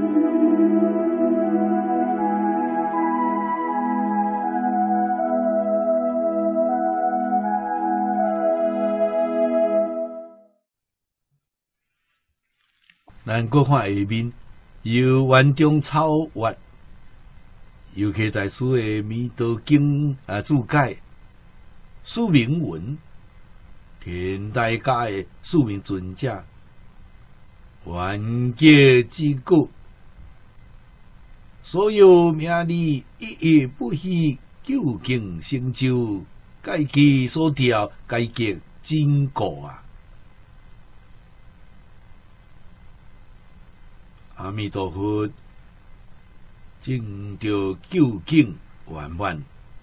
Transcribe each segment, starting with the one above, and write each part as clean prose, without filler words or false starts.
咱搁看下面，由园中草月，尤其大师的《弥陀经》注解，署名文，天台家的署名尊者，完结之故，所有名利一夜不虚，究竟成就，该其所调，该结真果啊！阿弥陀佛，证得究竟圆满。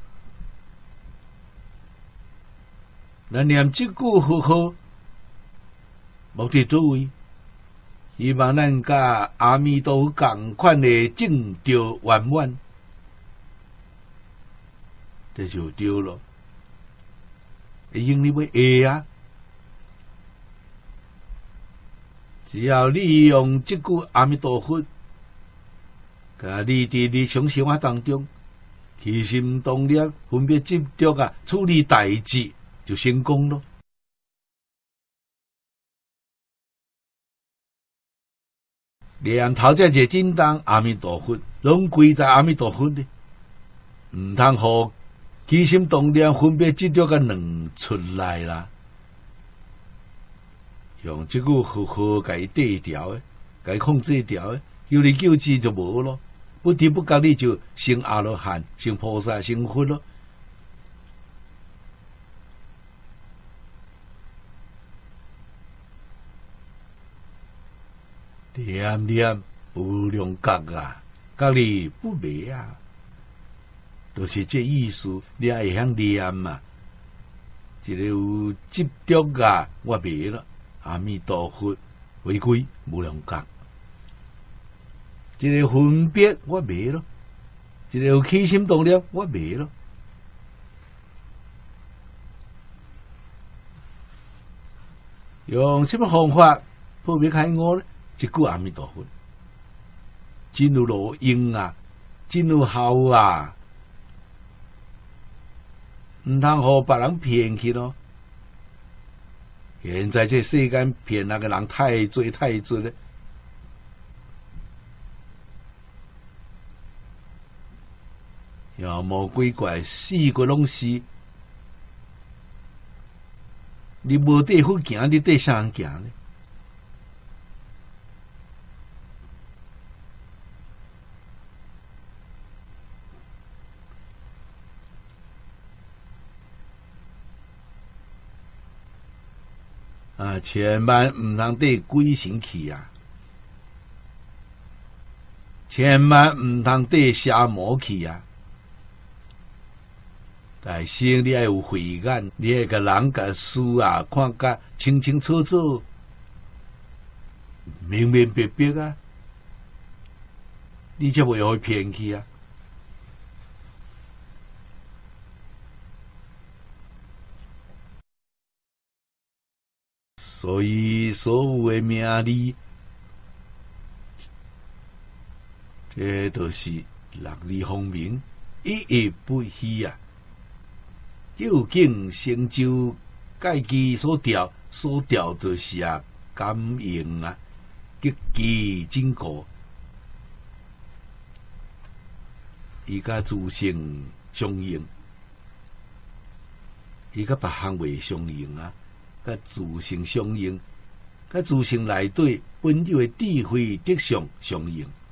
咱念这句佛号，目的作为，希望咱甲阿弥陀佛同款的证得圆满，这就对了。因你要会啊！只要你用这句阿弥陀佛，甲你伫日常生活当中起心动念、分别执着啊，处理代志就成功咯。念头这个正当阿弥陀佛，拢归在阿弥陀佛咧，唔通互起心动念、分别执着个两出来啦。用这句好好甲伊对调诶，甲伊控制调诶，求你救济就无咯，不知不觉你就成阿罗汉、成菩萨、成佛咯。念念无量觉啊，觉你不灭啊，就是这意思。你也会晓念嘛，一个有执着啊，我灭了。阿弥陀佛，回归无量觉，一个分别我灭咯，一个有起心动念我灭咯。用什么方法破灭开我呢？一句阿弥陀佛，真有路用啊，真有效啊，唔通互别人骗去咯。现在这世间骗那个人太多太多了，妖魔鬼怪四个拢是，你无地好行，你地啥人行呢？千万唔通对鬼神去啊！千万唔通对邪魔去啊！但是你要有慧眼，你要甲人甲事啊看甲清清楚楚、明明白白啊！你才袂互骗去啊！所以所有的名利，这都是六字方明，一夜不虚啊！究竟成就该机所调就是感应啊，极其真果，伊甲自性相应，伊甲别项袂相应啊。甲自性相应，甲自性内底本有的智慧德相相应。